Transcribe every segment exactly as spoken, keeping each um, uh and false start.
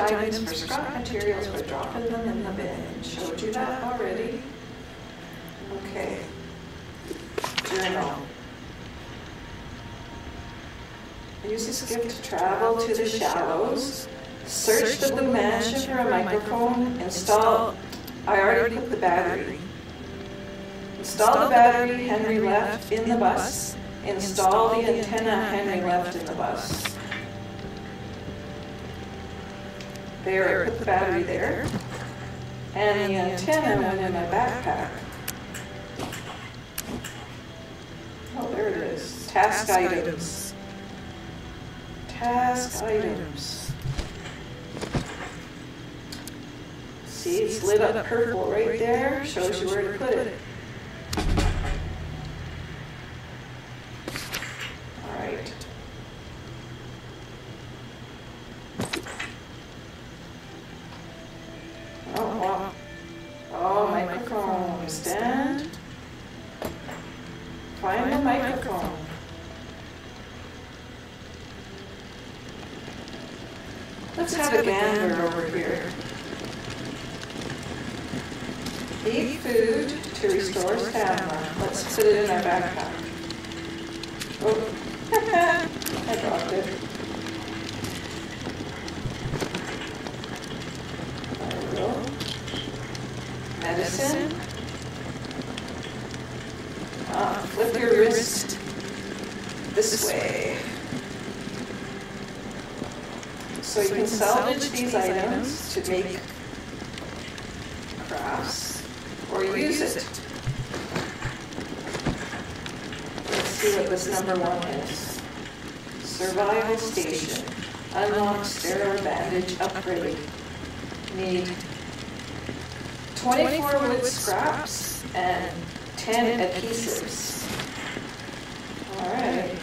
items for scrap materials by dropping them in the bin. Showed you that already. Okay. Journal. Use this gift to travel to the shallows. Search the Blue Mansion for a microphone. Install. I already put the battery. Install the battery Henry left in the bus. Install the antenna Henry left in the bus. There, I put the battery there. And the antenna went in my backpack. Oh, there it is. Task items. Task items. See, it's lit up purple right there. Shows you where to put it. All right. Oh, wow. Oh, microphone. Stand. Find the microphone. Let's have a gander over here. Eat food to restore stamina. Let's put it in our backpack. Oh, I dropped it. There we go. Medicine. Uh, flip your wrist this way. So you can salvage these items to make crafts or use it. Let's see what this number one is. Survival station. Unlock sterile bandage upgrade. Need twenty-four wood scraps and ten adhesives. All right.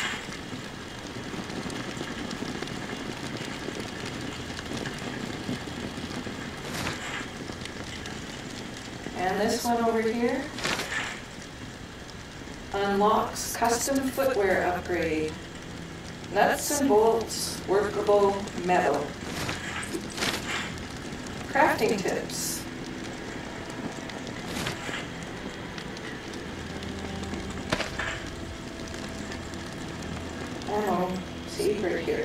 And this one over here unlocks custom footwear upgrade. Nuts and bolts, workable metal. Crafting tips. Oh, see right here.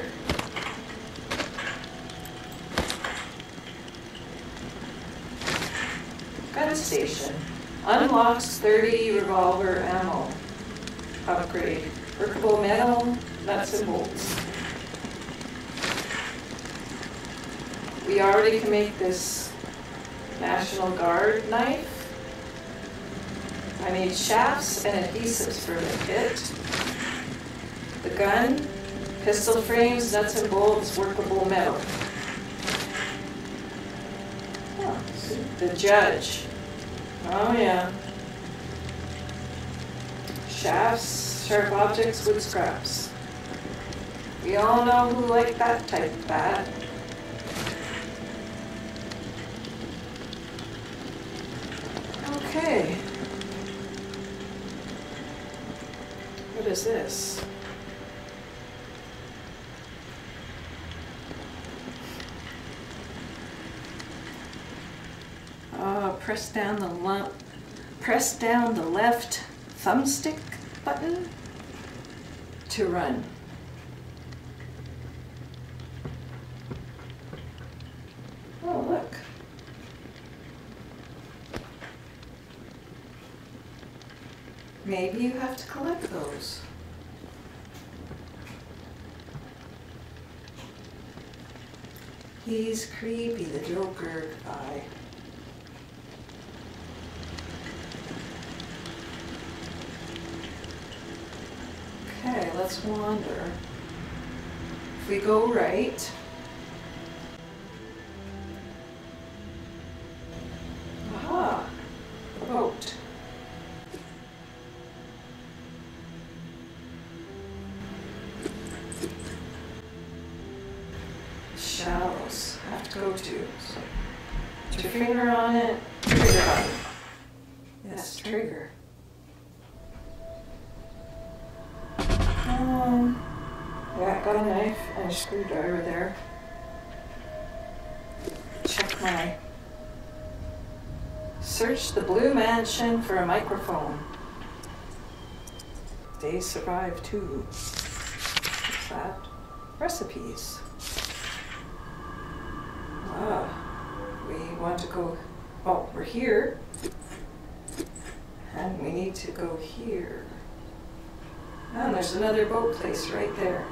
Gun station. Unlocks thirty revolver ammo. Upgrade. Workable metal, nuts and bolts. We already can make this National Guard knife. I need shafts and adhesives for the kit. The gun, pistol frames, nuts and bolts, workable metal. Oh, the judge. Oh yeah. Shafts, sharp objects, wood scraps. We all know who like that type of bat. Okay. What is this? Uh, press down the lump. Press down the left thumbstick button to run. Oh, look. Maybe you have to collect those. He's creepy, the Joker guy. Okay, let's wander. If we go right, aha, a boat. Shallows, have to go to. So, put your finger on it, trigger button. Yes, trigger. Um, yeah, got a knife and a screwdriver there. my... Search the Blue Mansion for a microphone. They survive too. What's that? Recipes. Ah, we want to go... Oh, we're here. And we need to go here. And there's another boat place right there.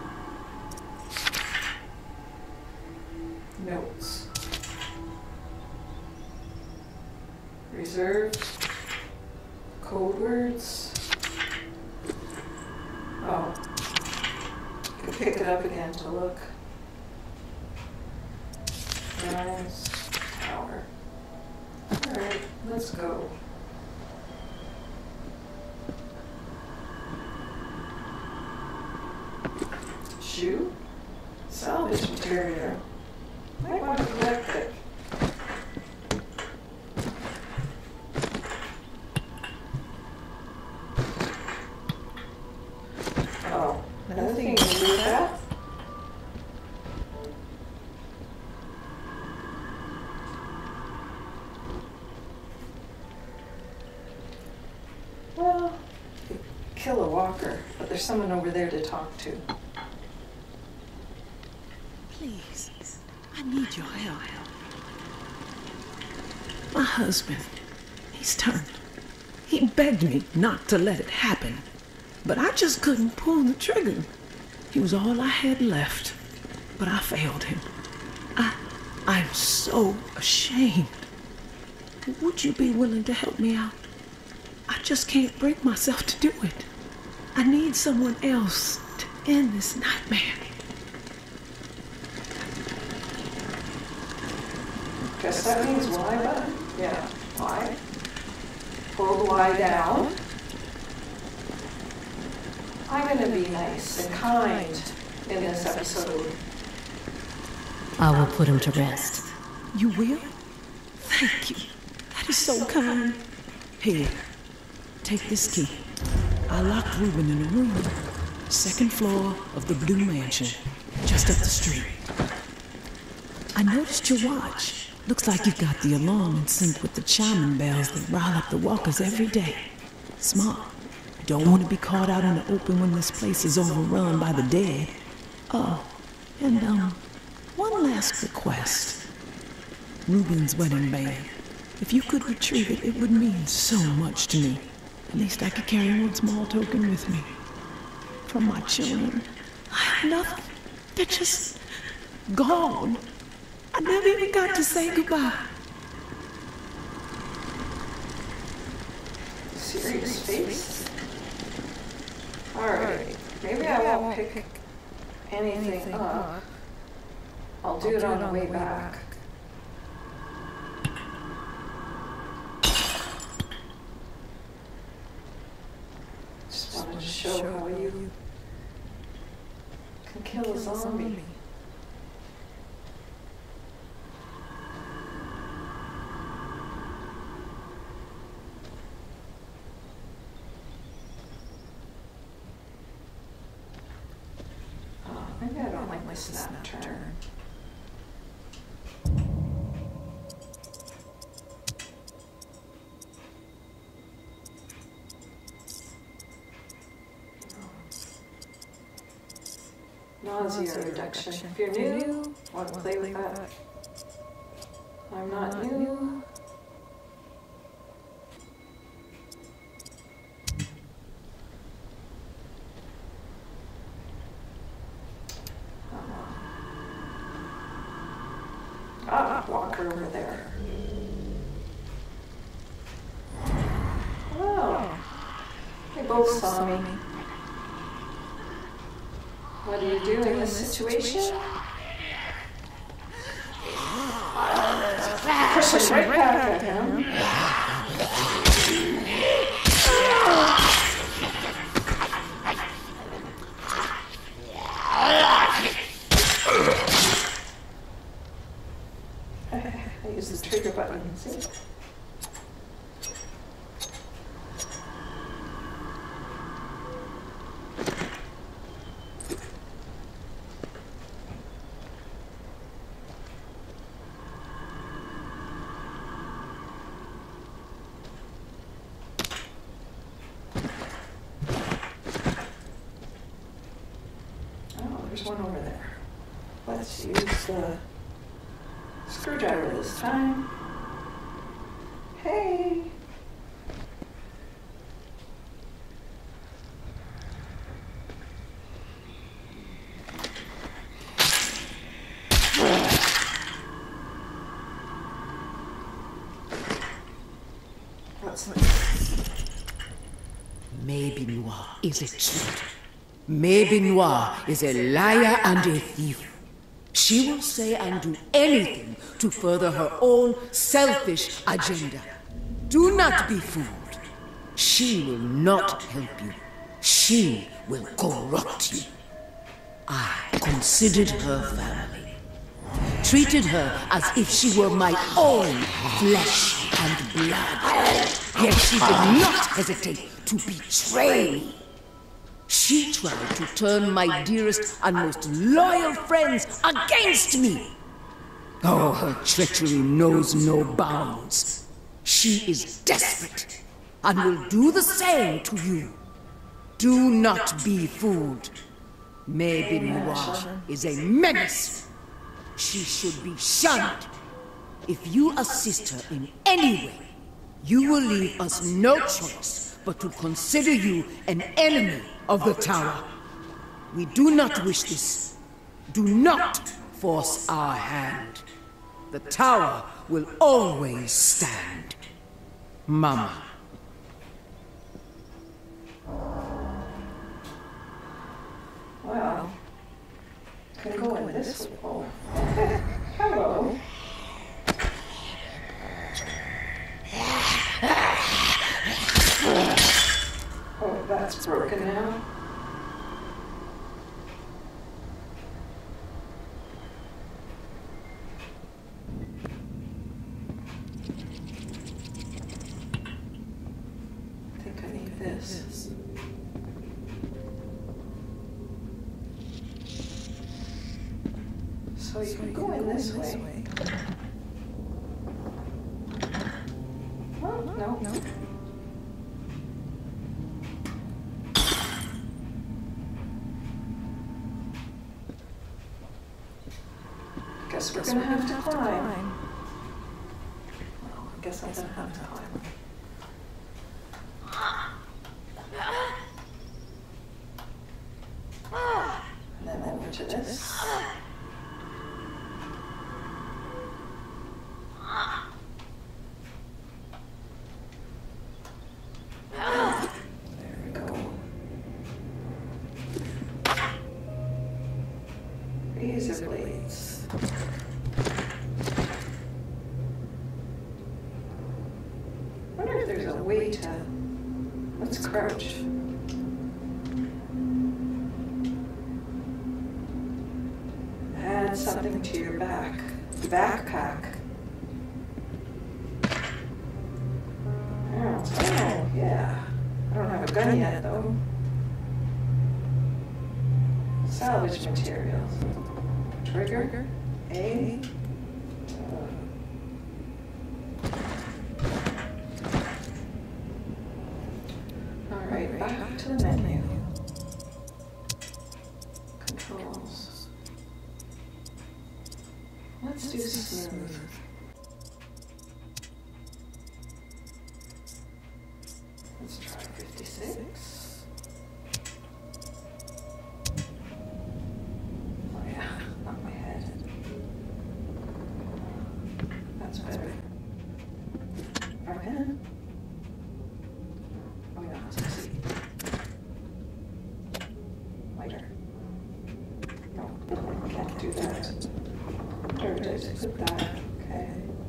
Notes. Reserved. Code words. Oh. You can pick it up again to look. Rise. Tower. Alright, let's go. Shoe? Salvage material. Might want to collect it. Oh, another thing you can do with that? Well, you kill a walker, but there's someone over there to talk to. Please, I need your help. My husband, he's turned. He begged me not to let it happen, but I just couldn't pull the trigger. He was all I had left, but I failed him. I, I'm so ashamed. Would you be willing to help me out? I just can't bring myself to do it. I need someone else to end this nightmare. Guess that means Y button? Yeah, Y. Pull the Y down. I'm gonna be nice and kind in this episode. I will put him to rest. You will? Thank you. That is so kind. Here, take this key. I locked Reuben in a room, second floor of the Blue Mansion, just up the street. I noticed your watch. Looks like you've got the alarm in sync with the chiming bells that rile up the walkers every day. Smart. Don't want to be caught out in the open when this place is overrun by the dead. Oh, and um, one last request. Reuben's wedding band. If you could retrieve it, it would mean so much to me. At least I could carry one small token with me. From my children. I have nothing. They're just gone. I never even got to say goodbye. Serious face. Alright, maybe I won't pick anything up. I'll do it on the way back. Just wanted to show how you can kill a zombie. Maybe I don't like my snap turn. Nausea reduction. If you're new, want to play with that? I'm not new. Ah, walker over there. Oh, they both saw me. What do you do in this situation? Push him right back at him. I use the trigger button, see? Let's use the screwdriver this time. Hey! What's this? Maybe Noir is a cheat. Maybe Noir is a liar and a thief. She will say and do anything to further her own selfish agenda. Do not be fooled. She will not help you. She will corrupt you. I considered her family. Treated her as if she were my own flesh and blood. Yet she did not hesitate to betray me. She tried to turn my dearest and most loyal friends against me. Oh, her treachery knows no bounds. She is desperate and will do the same to you. Do not be fooled. Maybe Noir is a menace. She should be shunned. If you assist her in any way, you will leave us no choice but to consider you an enemy of the tower. We do not wish this. Do not force our hand. The tower will always stand. Mama. Well, can go in this way. Hello. Oh, that's broken now. I think I need this. So you can go in this way. Oh, no, no. Guess we're gonna have to climb. Well, I guess I'm gonna have to climb. And then over to this. There we go. Razor blades. I wonder if there's a way to... Let's crouch. Add something to your back. Backpack. Oh, oh, yeah. I don't have a gun yet, though. Salvage materials. Trigger. A. Alright, back to the menu. Controls. Let's do smooth. Let's try fifty-six. Oh yeah, not my head. That's better. Our pen. Oh yeah, let's see. Lighter. No, can't do that. There it is, put that, okay.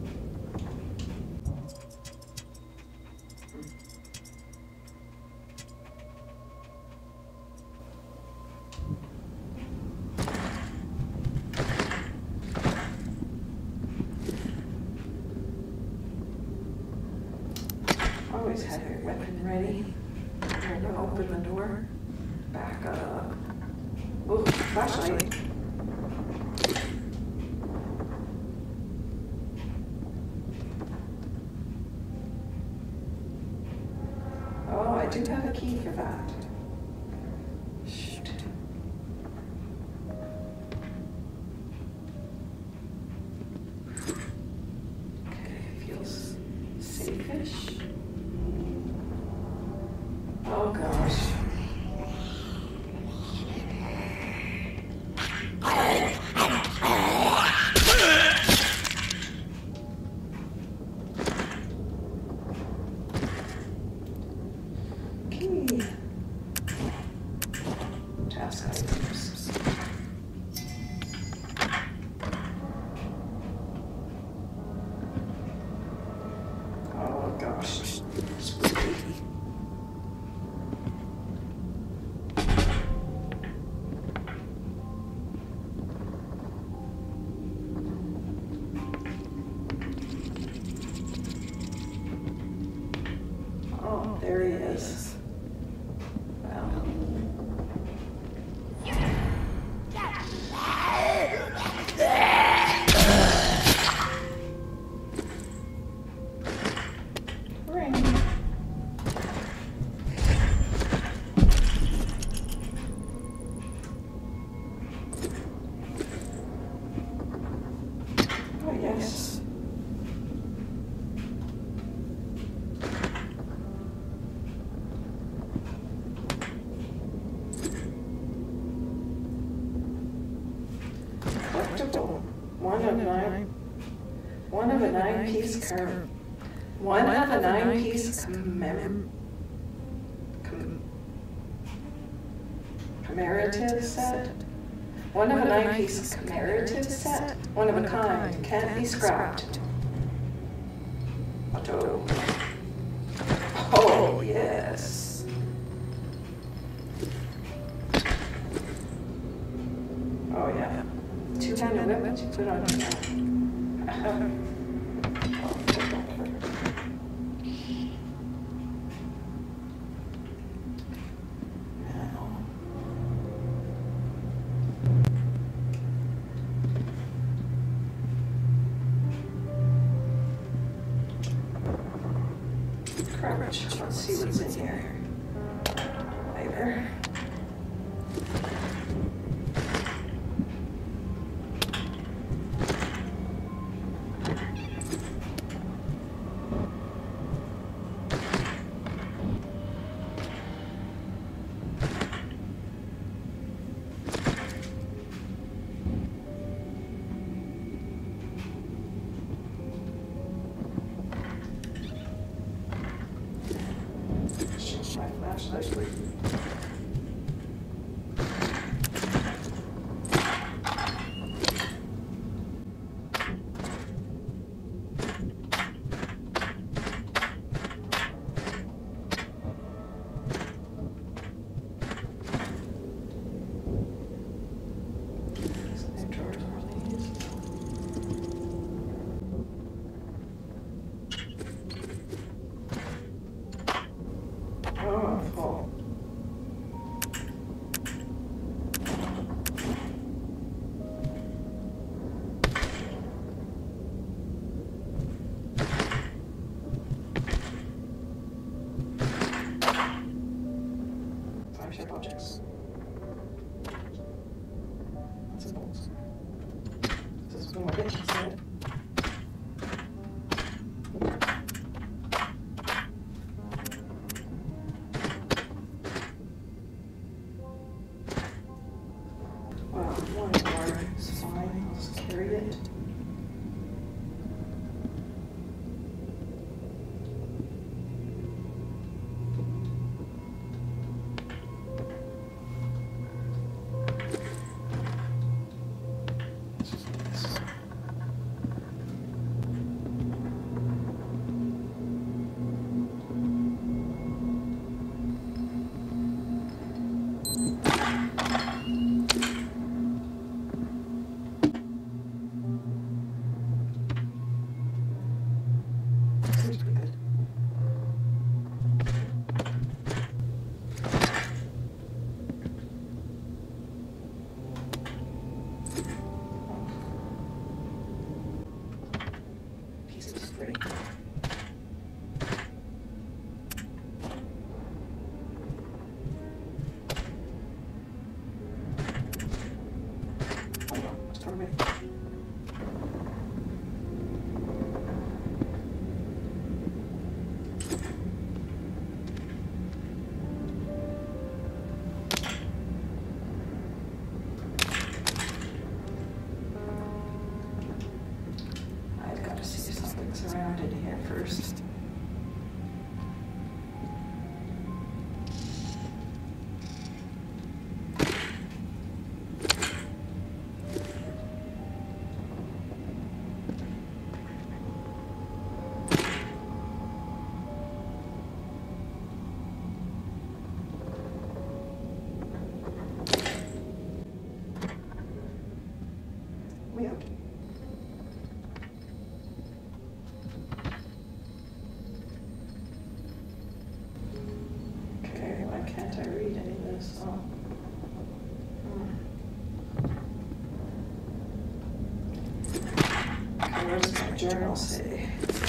Always have your weapon ready. You're gonna open the door. Back up. Ooh, flashlight. Oh, I do have a key for that. Shoot. fish. Oh gosh. Okay. Task items. Oh gosh. Spooky. Oh, there he is. Wow. Ring. Oh, yes. Collectible. One of nine. One of a nine-piece card. One of a nine-piece commem... Com commemorative set. One of a nine-piece commemorative set. One of a kind. Can't be scrapped. Auto. Oh, yes. Oh, yeah. Two-handed weapon to put on your back. Crouch. Let's see what's in here. Later. My flashlight. Oh, full. Five sharp objects. Lots of bolts. This is one more bit inside. Wow, one more is fine. I'll just carry it. first. Yep. Okay, why can't I read any of this? Oh. Hmm. Okay, what does my journal say?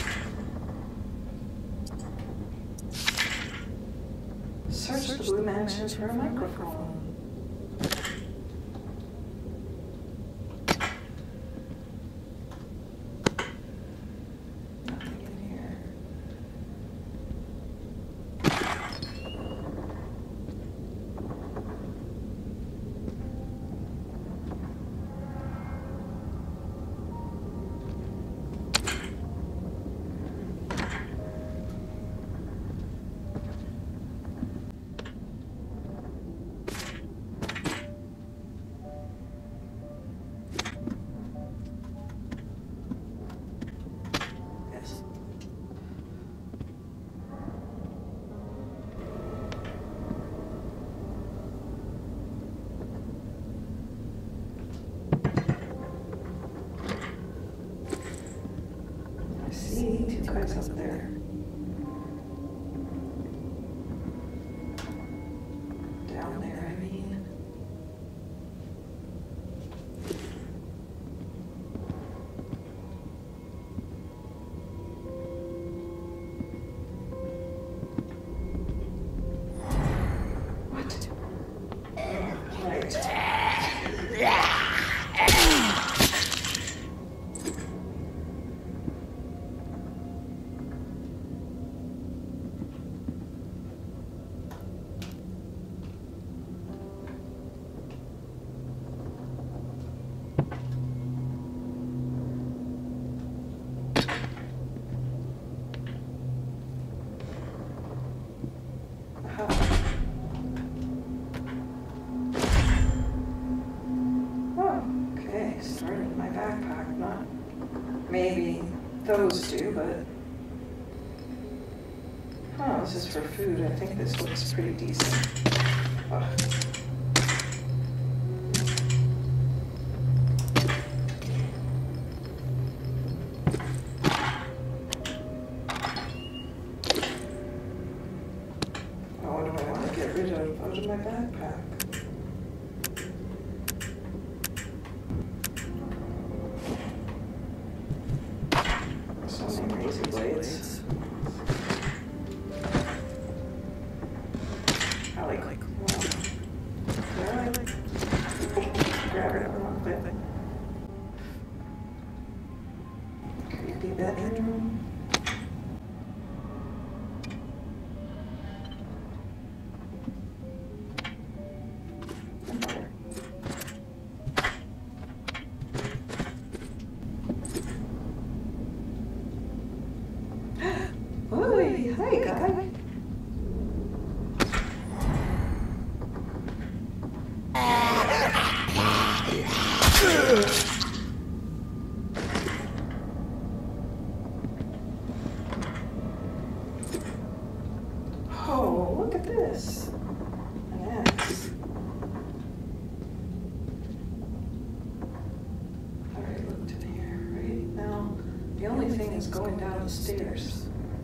Search the Blue Mansion for a microphone. Two guys up there. Down there, I mean. What? Oh, right. Maybe those two, but... Oh, this is for food. I think this looks pretty decent. Oh. Oh, what do I want to get rid of out of my backpack? Razor blades. I like, like, well, yeah, I like, grab it wrong thing. Creepy bedroom. Oi, hi guy. Oh, look at this. An axe. I already looked in here, right? Now, the only thing is going down the stairs.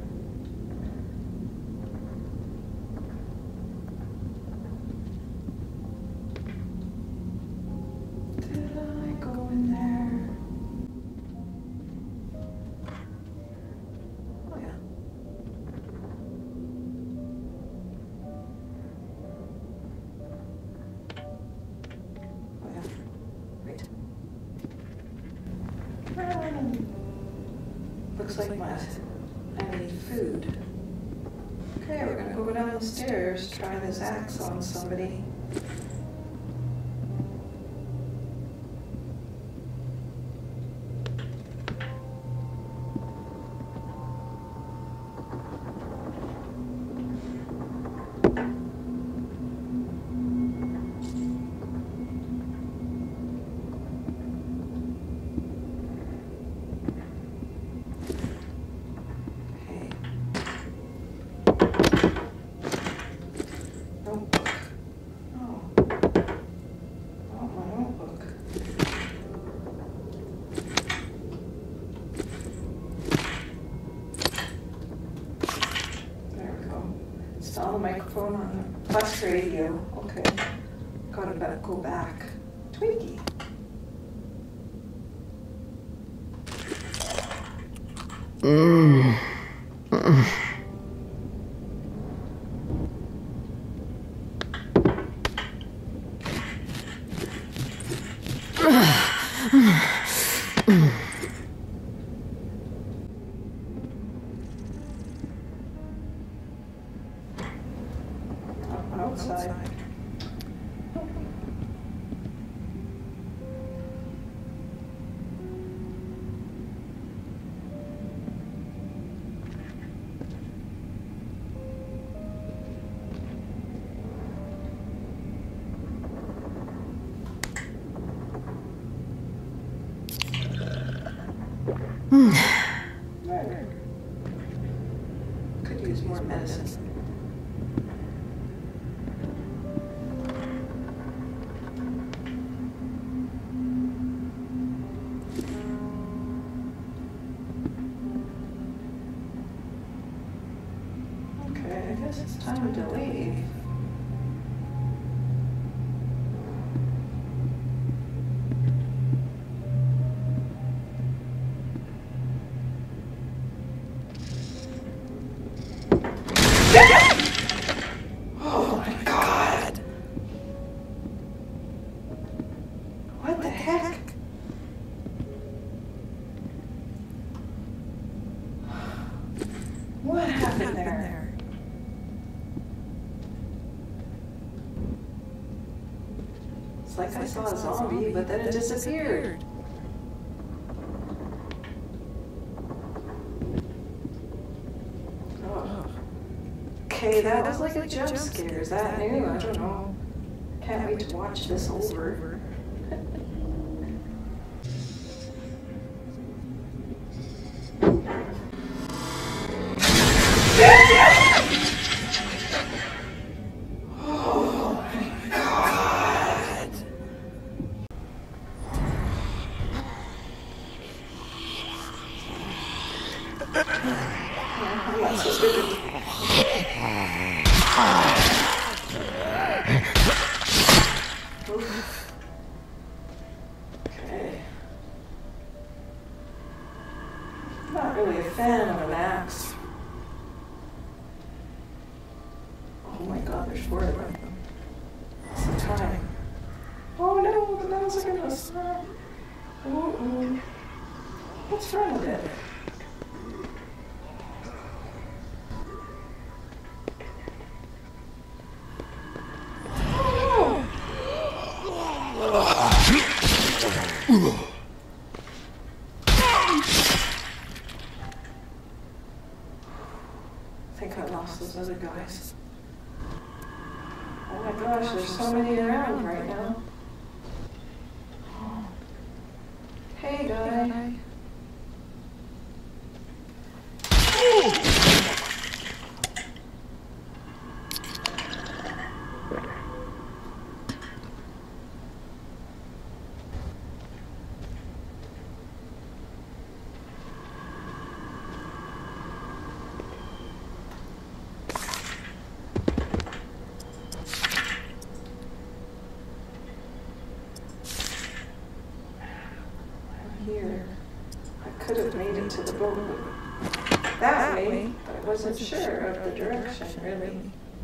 Looks like my, I need food. Okay, we're gonna go down the stairs, try this axe on somebody. the microphone on the plus radio. Okay. Gotta better go back. Twinkie. Mm. Mm. Outside. Right. Could use more medicine. Okay, I guess it's time to leave. Oh my God! What the heck? What happened there? It's like I saw a zombie, but then it disappeared. Oh. Okay, that was like a jump scare. Is that new? I don't know. Can't wait to watch this over. Oh my God! I'm not so stupid. Okay. I'm not really a fan of an axe. Oh my God, there's four of them. What's the time? Oh no, the nails are gonna snap. Oh, oh. What's wrong with it? I think I lost those other guys. Oh my gosh, there's so many around right now. Hey, guy. Here. I could have made it to the boat that way, but I wasn't sure of the direction, really.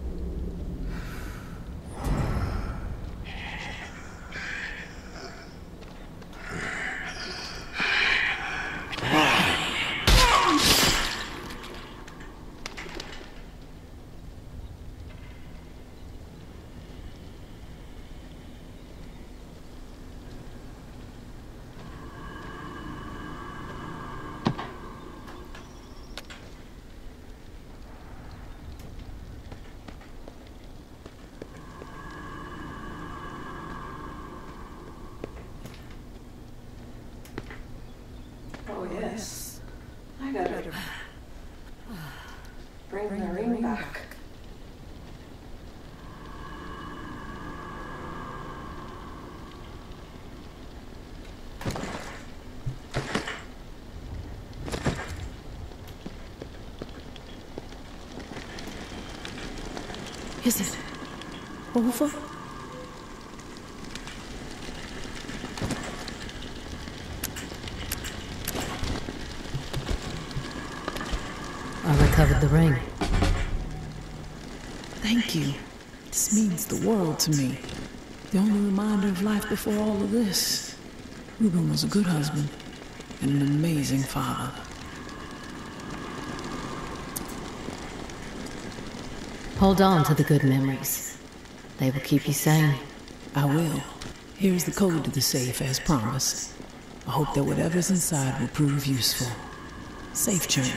Oh yes, I gotta bring the ring back. Is it over? I recovered the ring. Thank you. This means the world to me. The only reminder of life before all of this. Reuben was a good husband and an amazing father. Hold on to the good memories. They will keep you sane. I will. Here's the code to the safe as promised. I hope that whatever's inside will prove useful. Safe journey.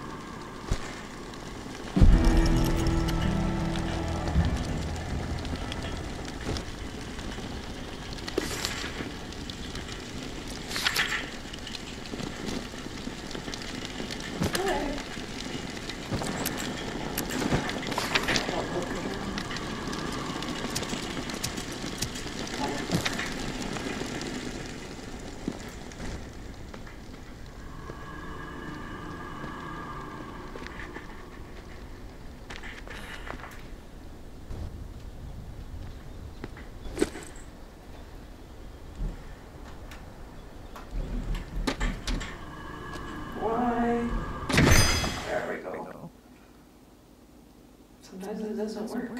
Sometimes it doesn't work.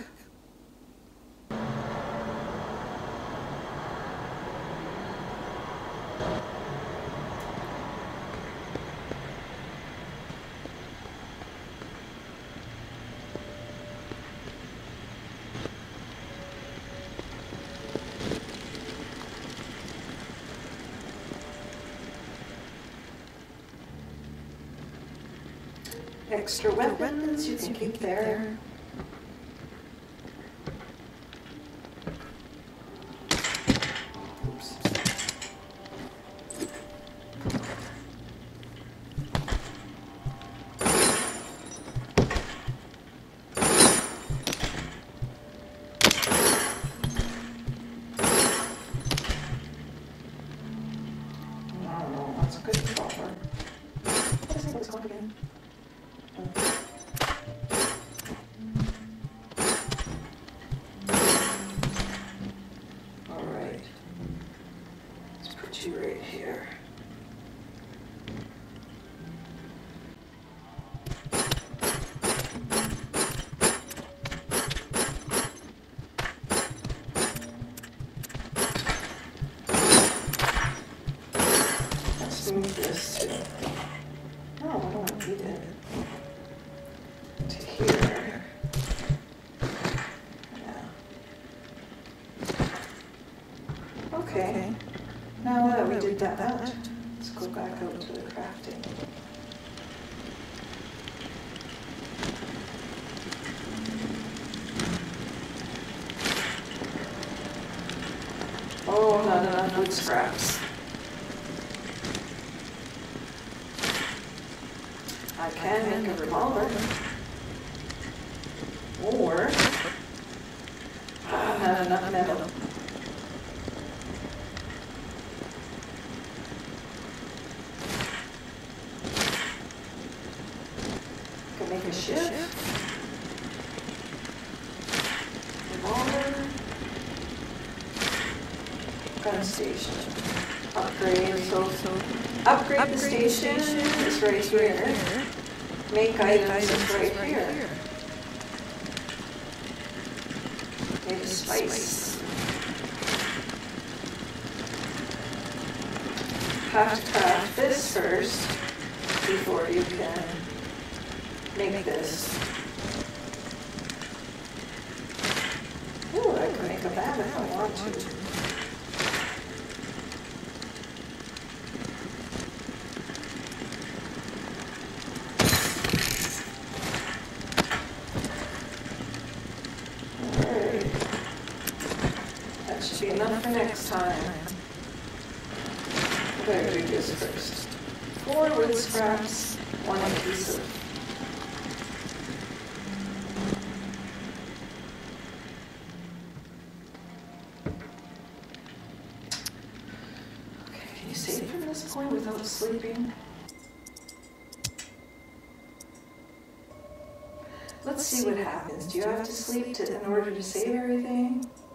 Extra weapons you can keep there. Oops. I don't know, that's a good buffer. Let's see what's going again. Alright. Let's put you right here. Let's move this to... No, I don't want to eat it. To here. Yeah. Okay. Now that we did that out, let's go back out to the crafting. Oh, not enough wood scraps. I can make a revolver. Or, ah, not enough metal. Can make a ship. Revolver. Gun station. Upgrade. So, so. Upgrade, Upgrade the station, station is right here. here. Make items is right here. Make a spice. Have to craft this first before you can make this. Ooh, I can make a bat if I want to. Should be enough for next time. I better do this first. Four wood scraps, one adhesive. Okay, can you save from this point without sleeping? Let's see what happens. Do you have to sleep to, in order to save everything?